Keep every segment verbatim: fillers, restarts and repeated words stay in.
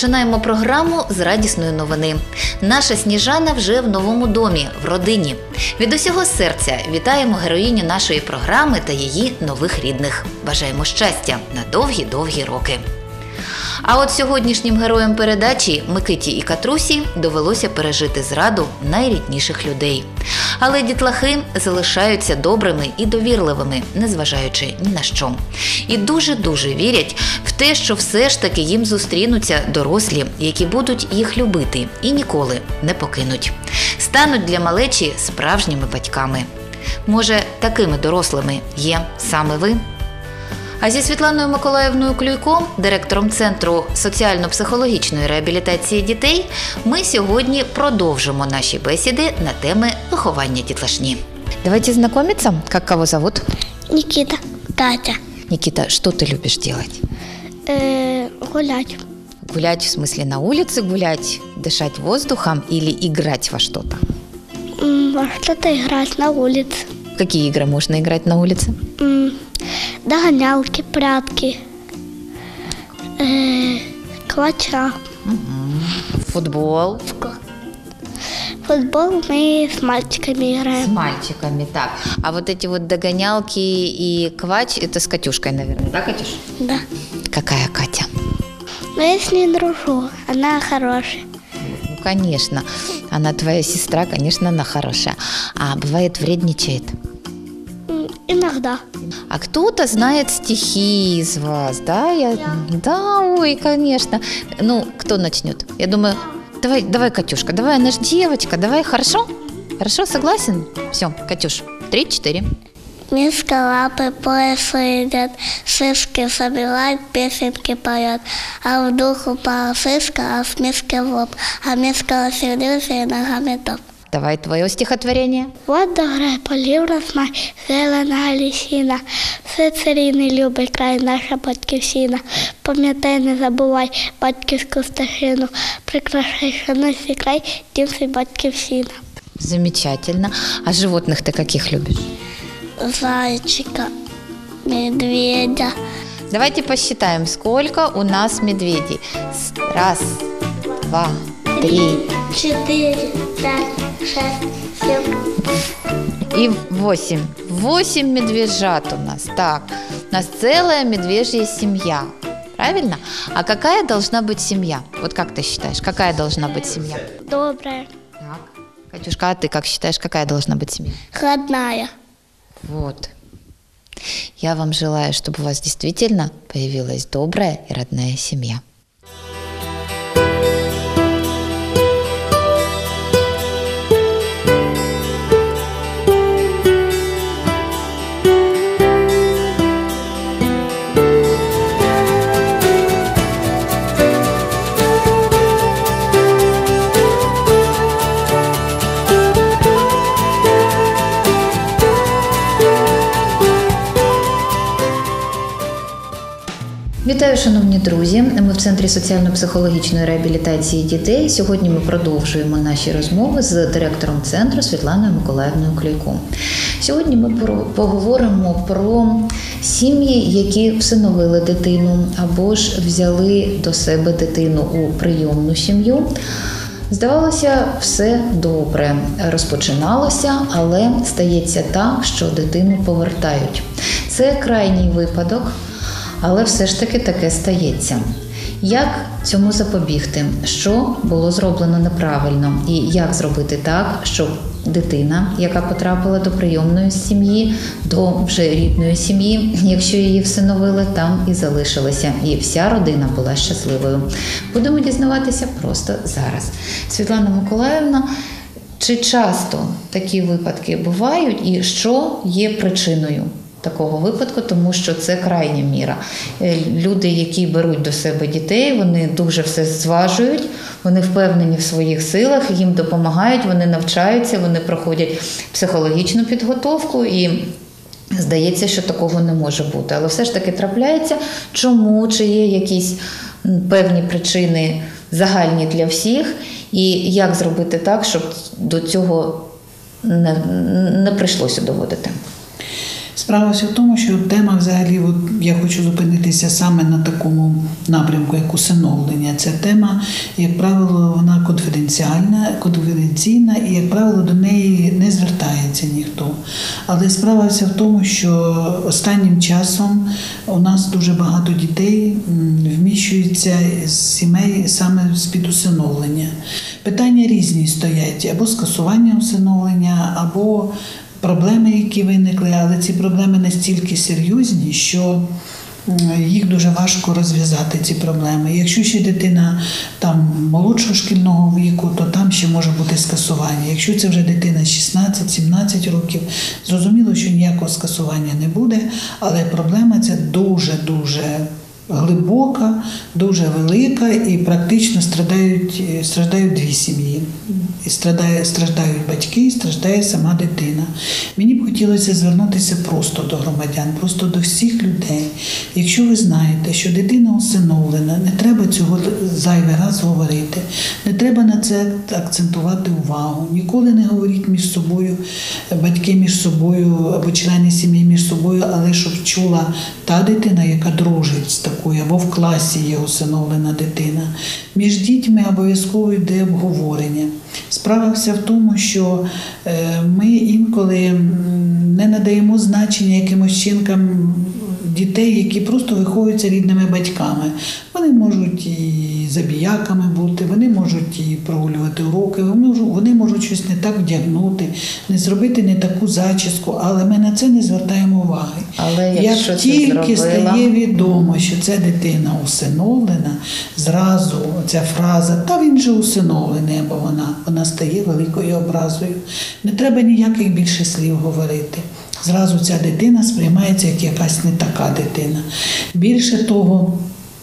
розпочинаємо програму з радісної новини. Наша Сніжана вже в новому домі, в родині. Від усього серця вітаємо героїню нашої програми та її нових рідних. Бажаємо щастя на довгі-довгі роки. А от сьогоднішнім героям передачі Микиті і Катрусі довелося пережити зраду найрідніших людей. Але дітлахи залишаються добрими і довірливими, незважаючи ні на що. І дуже-дуже вірять в те, що все ж таки їм зустрінуться дорослі, які будуть їх любити і ніколи не покинуть. Стануть для малечі справжніми батьками. Може, такими дорослими є саме ви? А зі Світланою Миколаївною Клюйко, директором Центру соціально-психологічної реабілітації дітей, ми сьогодні продовжимо наші бесіди на теми виховання дітлашні. Давайте знайомитися. Як кого зовут? Никита, Катя. Никита, что ты любишь делать? Э, гулять. Гулять в смысле на улице гулять, дышать воздухом или играть во что-то? М, Во что-то играть на улице. Какие игры можно играть на улице? М, Догонялки, прятки, э, клача. Футбол. Футбол мы с мальчиками С играем. мальчиками, так. А вот эти вот догонялки и квач, это с Катюшкой, наверное, да, Катюш? Да. Какая Катя? Но я с ней дружу, она хорошая. Ну, конечно. Она твоя сестра, конечно, она хорошая. А бывает вредничает? М, Иногда. А кто-то знает стихи из вас, да? Я... Да, ой, конечно. Ну, кто начнет? Я думаю, давай, давай, Катюшка, давай, она ж девочка, давай, хорошо? Хорошо, согласен? Все, Катюш, три-четыре. Миска лапы по лесу идет, сыски собирает, песенки поет. А в духу упала сыска, а с миски в лоб. А миска рассердился и ногами топ. Давай твое стихотворение. Вот добре полів розмай, зелена лісіна, все царівний любий край, наша батьківщина. Пам'ятай, не забувай батьківську стежину, прикрашай шануй край, дім свій батьківщина. Замечательно. А животных ты каких любишь? Зайчика, медведя. Давайте посчитаем, сколько у нас медведей. Раз, два, три. Четыре, пять, шесть, семь. И восемь. Восемь медвежат у нас. Так, у нас целая медвежья семья. Правильно? А какая должна быть семья? Вот как ты считаешь, какая должна быть семья? Добрая, Так. Катюшка, а ты как считаешь, какая должна быть семья? родная. Вот. Я вам желаю, чтобы у вас действительно появилась добрая и родная семья. Вітаю, шановні друзі! Ми в Центрі соціально-психологічної реабілітації дітей. Сьогодні ми продовжуємо наші розмови з директором центру Світланою Миколаївною Клюйко. Сьогодні ми поговоримо про сім'ї, які всиновили дитину або ж взяли до себе дитину у прийомну сім'ю. Здавалося, все добре. Розпочиналося, але стається так, що дитину повертають. Це крайній випадок. Але все ж таки таке стається. Як цьому запобігти? Що було зроблено неправильно? І як зробити так, щоб дитина, яка потрапила до прийомної сім'ї, до вже рідної сім'ї, якщо її всиновили, там і залишилася. І вся родина була щасливою. Будемо дізнаватися просто зараз. Світлана Миколаївна, чи часто такі випадки бувають і що є причиною такого випадку, тому що це крайня міра. Люди, які беруть до себе дітей, вони дуже все зважують, вони впевнені в своїх силах, їм допомагають, вони навчаються, вони проходять психологічну підготовку і здається, що такого не може бути. Але все ж таки трапляється. Чому? Чи є якісь певні причини загальні для всіх? І як зробити так, щоб до цього не, не прийшлося доводити? Справа вся в тому, що тема взагалі, от я хочу зупинитися саме на такому напрямку, як усиновлення. Ця тема, як правило, вона конфіденціальна, конфіденційна і, як правило, до неї не звертається ніхто. Але справа вся в тому, що останнім часом у нас дуже багато дітей вміщуються з сімей саме з-під усиновлення. Питання різні стоять, або скасування усиновлення, або проблеми, які виникли, але ці проблеми настільки серйозні, що їх дуже важко розв'язати, ці проблеми. Якщо ще дитина там молодшого шкільного віку, то там ще може бути скасування. Якщо це вже дитина шістнадцять-сімнадцять років, зрозуміло, що ніякого скасування не буде, але проблема ця дуже-дуже глибока, дуже велика, і практично страждають, страждають дві сім'ї. І страждає, страждають батьки, і страждає сама дитина. Мені б хотілося звернутися просто до громадян, просто до всіх людей. Якщо ви знаєте, що дитина усиновлена, не треба цього зайвий раз говорити, не треба на це акцентувати увагу. Ніколи не говоріть між собою, батьки між собою або члени сім'ї між собою, але щоб чула та дитина, яка дружить з такою, або в класі є усиновлена дитина. Між дітьми обов'язково йде обговорення. Справа вся в тому, що ми інколи не надаємо значення якимось чинкам дітей, які просто виховуються рідними батьками. Вони можуть і забіяками бути, вони можуть і прогулювати уроки, вони можуть щось не так вдягнути, не зробити не таку зачіску, але ми на це не звертаємо уваги. Але як тільки стає відомо, що ця дитина усиновлена, зразу ця фраза «та він же усиновлений» або вона, вона стає великою образою. Не треба ніяких більше слів говорити. Зразу ця дитина сприймається як якась не така дитина. Більше того,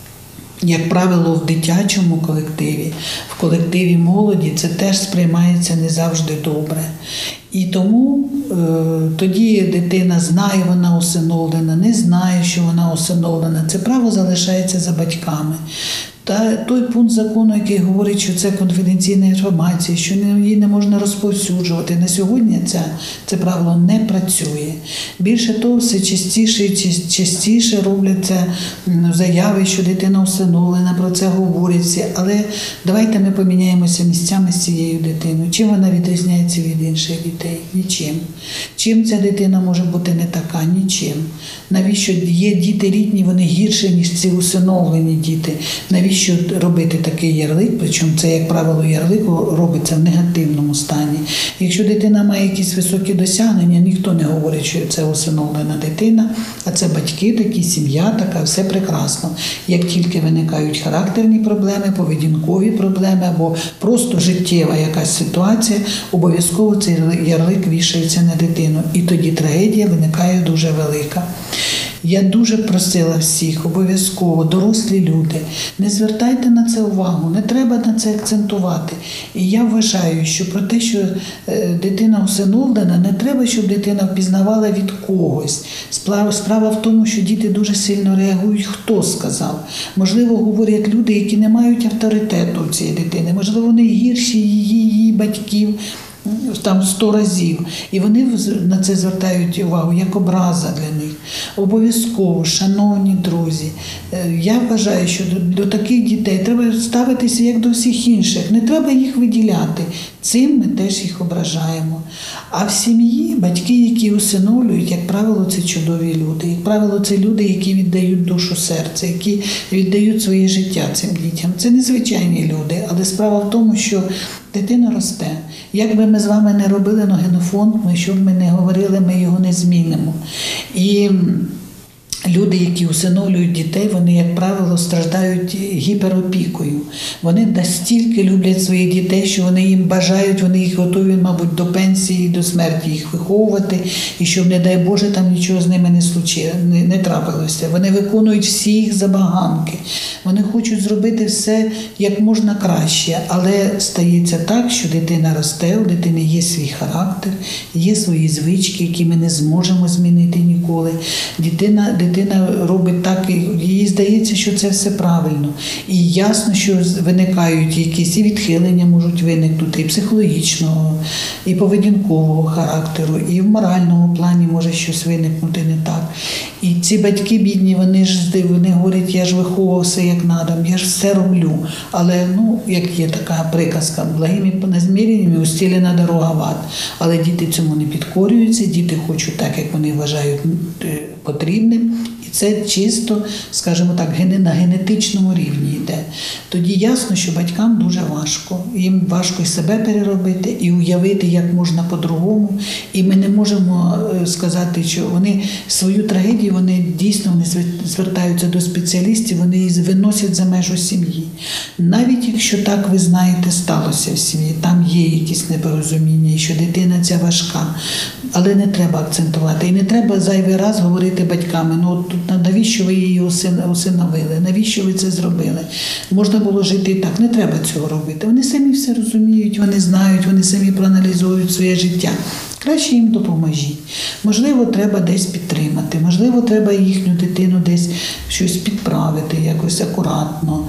як правило, в дитячому колективі, в колективі молоді це теж сприймається не завжди добре. І тому е, тоді дитина знає, вона усиновлена, не знає, що вона усиновлена. Це право залишається за батьками. Та той пункт закону, який говорить, що це конфіденційна інформація, що її не можна розповсюджувати, на сьогодні це, це правило не працює. Більше того, все частіше і частіше робляться заяви, що дитина усиновлена, про це говорять всі. Але давайте ми поміняємося місцями з цією дитиною. Чим вона відрізняється від інших дітей? Нічим. Чим ця дитина може бути не така? Нічим. Навіщо є діти рідні, вони гірші, ніж ці усиновлені діти? Навіщо Що робити такий ярлик, причому це, як правило, ярлик робиться в негативному стані. Якщо дитина має якісь високі досягнення, ніхто не говорить, що це усиновлена дитина, а це батьки такі, сім'я така, все прекрасно. Як тільки виникають характерні проблеми, поведінкові проблеми або просто життєва якась ситуація, обов'язково цей ярлик вішається на дитину. І тоді трагедія виникає дуже велика. Я дуже просила всіх, обов'язково, дорослі люди, не звертайте на це увагу, не треба на це акцентувати. І я вважаю, що про те, що дитина усиновлена, не треба, щоб дитина впізнавала від когось. Справа в тому, що діти дуже сильно реагують, хто сказав. Можливо, говорять люди, які не мають авторитету у цієї дитини, можливо, вони гірші її, її батьків, там сто разів. І вони на це звертають увагу, як образа для них. Обов'язково, шановні друзі, я вважаю, що до, до таких дітей треба ставитися як до всіх інших. Не треба їх виділяти. Цим ми теж їх ображаємо. А в сім'ї батьки, які усиновлюють, як правило, це чудові люди. Як правило, це люди, які віддають душу, серце, які віддають своє життя цим дітям. Це незвичайні люди, але справа в тому, що дитина росте. Як би ми з вами не робили на генофонд, ми, що б ми не говорили, ми його не змінимо. І люди, які усиновлюють дітей, вони, як правило, страждають гіперопікою. Вони настільки люблять своїх дітей, що вони їм бажають, вони їх готові, мабуть, до пенсії, до смерті їх виховувати, і щоб, не дай Боже, там нічого з ними не случилося, не, не трапилося. Вони виконують всі їх забаганки. Вони хочуть зробити все як можна краще, але стається так, що дитина росте, у дитини є свій характер, є свої звички, які ми не зможемо змінити ніколи. Дитина, дитина дитина робить так, і їй здається, що це все правильно. І ясно, що виникають якісь і відхилення можуть виникнути, і психологічного, і поведінкового характеру, і в моральному плані може щось виникнути не так. І ці батьки бідні, вони ж вони говорять, я ж виховував все як надо, я ж все роблю. Але, ну, як є така приказка, благими наміреннями устелена дорога в ад. Але діти цьому не підкорюються, діти хочуть так, як вони вважають потрібним. І це чисто, скажімо так, на генетичному рівні йде. Тоді ясно, що батькам дуже важко. Їм важко і себе переробити, і уявити, як можна по-другому. І ми не можемо сказати, що вони свою трагедію, вони дійсно вони звертаються до спеціалістів, вони її виносять за межу сім'ї. Навіть якщо так, ви знаєте, сталося в сім'ї, там є якісь непорозуміння, що дитина ця важка, але не треба акцентувати. І не треба зайвий раз говорити батьками, ну навіщо ви її усиновили, навіщо ви це зробили. Можна було жити і так, не треба цього робити. Вони самі все розуміють, вони знають, вони самі проаналізують своє життя. Краще їм допоможіть. Можливо, треба десь підтримати, можливо, треба їхню дитину десь щось підправити, якось акуратно,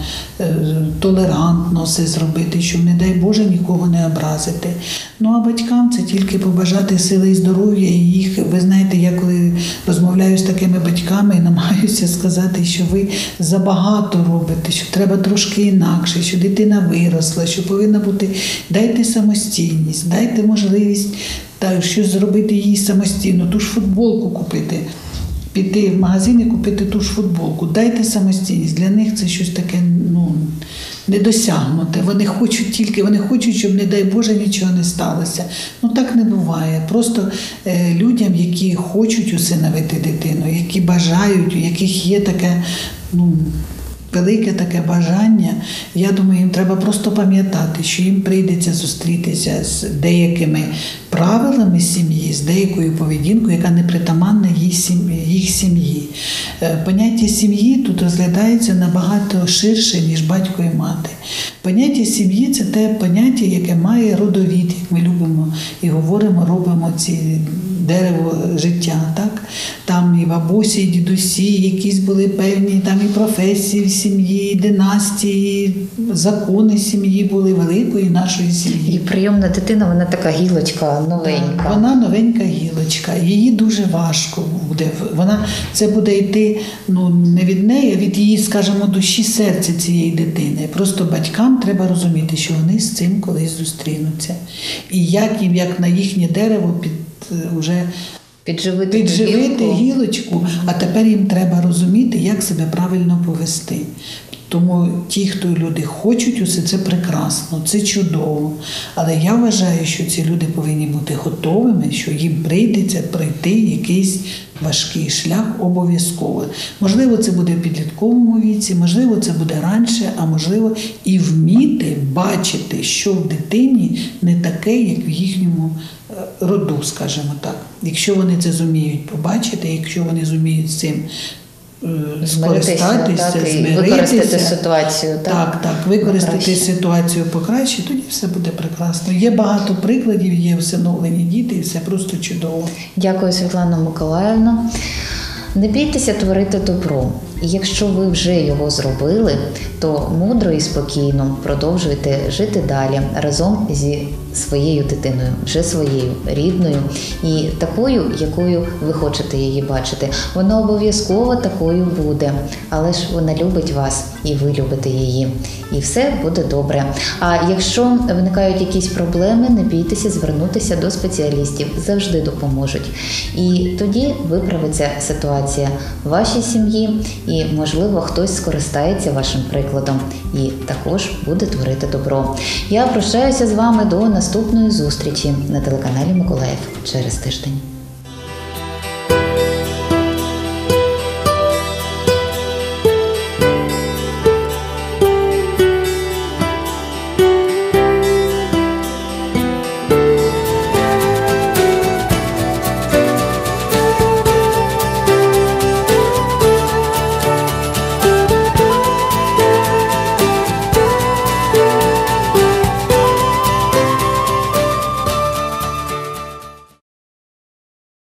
толерантно все зробити, щоб, не дай Боже, нікого не образити. Ну, а батькам це тільки побажати сили і здоров'я, і їх, ви знаєте, я коли розмовляю з такими батьками, намагаюся сказати, що ви забагато робите, що треба трошки інакше, що дитина виросла, що повинна бути, дайте самостійність, дайте можливість та щось зробити їй самостійно, ту ж футболку купити, піти в магазин і купити ту ж футболку. Дайте самостійність. Для них це щось таке, ну, недосягнуте. Вони хочуть тільки, вони хочуть, щоб, не дай Боже, нічого не сталося. Ну так не буває. Просто е, людям, які хочуть усиновити дитину, які бажають, у яких є таке, ну, велике таке бажання, я думаю, їм треба просто пам'ятати, що їм прийдеться зустрітися з деякими правилами сім'ї, з деякою поведінкою, яка не притаманна їх сім'ї. Поняття сім'ї тут розглядається набагато ширше, ніж батько і мати. Поняття сім'ї – це те поняття, яке має родовід, як ми любимо і говоримо, робимо ці дерево життя, так? Там і бабусі, і дідусі, якісь були певні там і професії в сім'ї, і династії, і закони сім'ї були, великої нашої сім'ї. І прийомна дитина, вона така гілочка новенька. Так, вона новенька гілочка, її дуже важко буде. Вона, це буде йти, ну, не від неї, а від її, скажімо, душі, серця цієї дитини. Просто батькам треба розуміти, що вони з цим колись зустрінуться. І як їм, як на їхнє дерево під уже підживити, підживити гілку. гілочку, а тепер їм треба розуміти, як себе правильно повести. Тому ті, хто люди хочуть усе, це прекрасно, це чудово. Але я вважаю, що ці люди повинні бути готовими, що їм прийдеться пройти якийсь важкий шлях обов'язково. Можливо, це буде в підлітковому віці, можливо, це буде раніше, а можливо і вміти бачити, що в дитині не таке, як в їхньому роду, скажімо так. Якщо вони це зуміють побачити, якщо вони зуміють з цим скористатися, змиритися, використати ситуацію. Так, так, так використати покраще. ситуацію покраще, тоді все буде прекрасно. Є багато прикладів, є всиновлені діти, і все просто чудово. Дякую, Світлана Миколаївна. Не бійтеся творити добро. І якщо ви вже його зробили, то мудро і спокійно продовжуйте жити далі разом зі своєю дитиною, вже своєю, рідною і такою, якою ви хочете її бачити. Вона обов'язково такою буде, але ж вона любить вас і ви любите її. І все буде добре. А якщо виникають якісь проблеми, не бійтеся звернутися до спеціалістів, завжди допоможуть. І тоді виправиться ситуація в вашій сім'ї, і, можливо, хтось скористається вашим прикладом і також буде творити добро. Я прощаюся з вами до наступної зустрічі на телеканалі Миколаїв через тиждень.